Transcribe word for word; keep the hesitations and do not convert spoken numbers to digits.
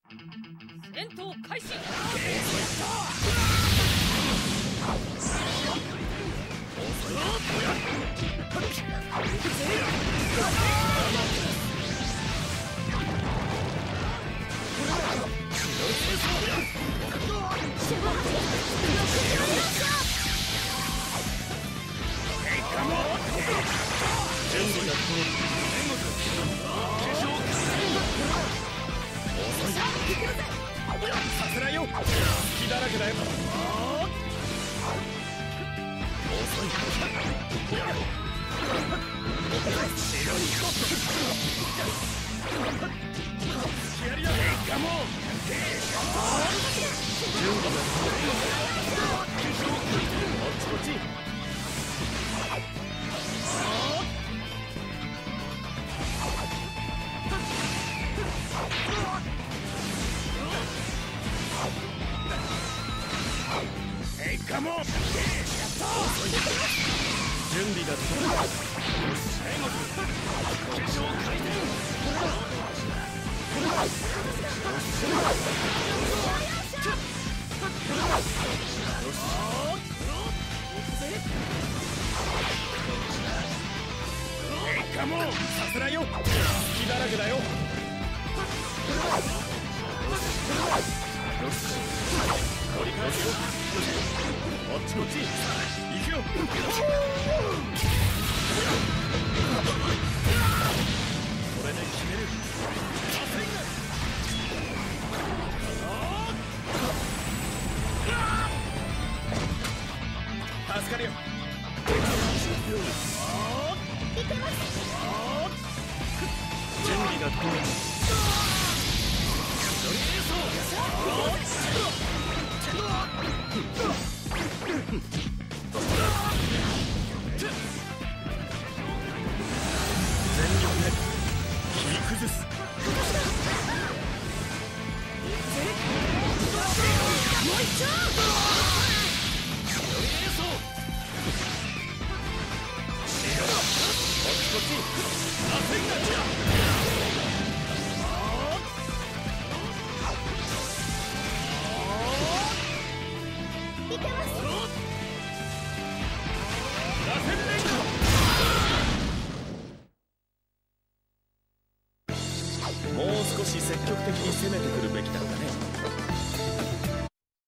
戦闘開始。 準備が整う。させないよ。隙だらけだよ。遅い。白に行こう。やりだ。ガモン。準備が整う。こっちこっち。えいかも。準備が整う。最後化粧回転。えいかも。させないよ。隙だらけだよ。折り返すよ。こっちこっち。行くよ。これで決める。助かるよ。準備が整う。全力で切り崩す。もう一丁。こっちこっち。